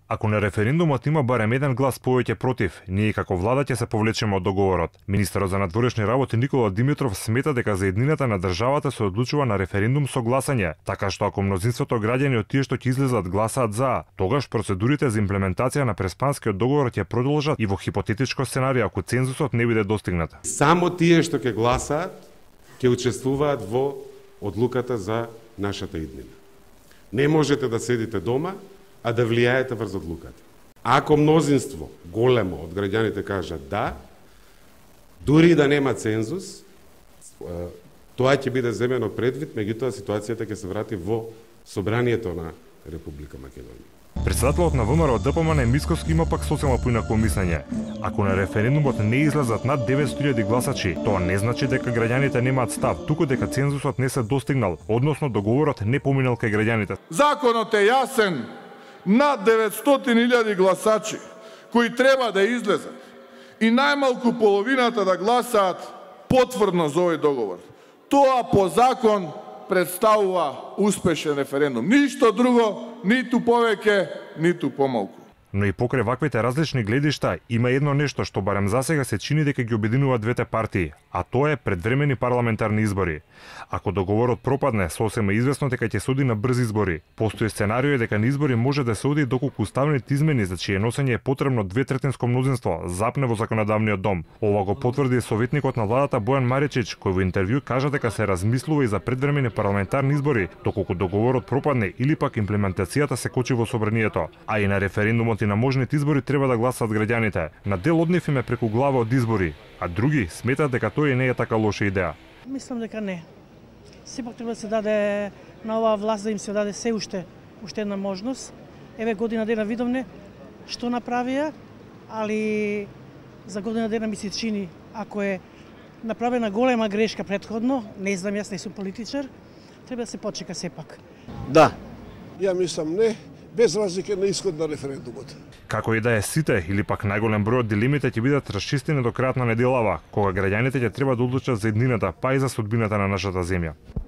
Ако на референдумот има барем еден глас повеќе против, ние како влада ќе се повлечеме од договорот. Министерот за надворешни работи Никола Димитров смета дека за еднината на државата се одлучува на референдум со гласање, така што ако мнозинството граѓани од тие што ќе излезат гласаат за, тогаш процедурите за имплементација на Преспанскиот договор ќе продолжат и во хипотетичко сценарио ако цензусот не биде достигнат. Само тие што ќе гласаат ќе учествуваат во одлуката за нашата иднина. Не можете да седите дома, а да влијаете врз одлуката. Ако мнозинство, големо од граѓаните кажат да, дури да нема цензус, тоа ќе биде земено предвид, меѓутоа ситуацијата ќе се врати во собранието на Република Македонија. Председателот на ВМРО ДПМН Мицковски има пак социјално поинако мислење. Ако на референдумот не излезат над 900.000 гласачи, тоа не значи дека граѓаните немаат став, туку дека цензусот не се достигнал, односно договорот не поминал кај граѓаните. Законот е јасен. Над 900.000 гласачи кои треба да излезат и најмалку половината да гласаат потврдно за овој договор. Тоа по закон представува успешен референдум. Ништо друго, ниту повеќе, ниту помалку. Но и покрај ваквите различни гледишта има едно нешто што барем засега се чини дека ги обединува двете партии, а тоа е предвремени парламентарни избори. Ако договорот пропадне, сосема известно дека ќе се оди на брзи избори. Постои сценарио дека на избори може да се оди доколку уставните измени за чие носење е потребно 2/3 мнозинство запне во законодавниот дом. Ова го потврди и советникот на владата Бојан Маричич, кој во интервју кажа дека се размислува и за предвремени парламентарни избори, доколку договорот пропадне или пак имплементацијата се кочи во собранието, а и на референдумот и на можните избори треба да гласат граѓаните. На дел од нив им е преку глава од избори, а други сметаат дека тоа и не е така лоша идеја. Мислам дека не. Сепак треба да се даде на оваа власт да им се даде се уште една можност. Еве година дена видовме што направија, али за година дена ми се чини ако е направена голема грешка претходно, не знам, јас не сум политичар, треба да се почека сепак. Да. Ја мислам не, без разлика на исход на референдумот. Како и да е сите или пак најголем број од дилемите ќе бидат расчистени до крајот на неделава, кога граѓаните ќе треба да одлучат за еднината, па и за судбината на нашата земја.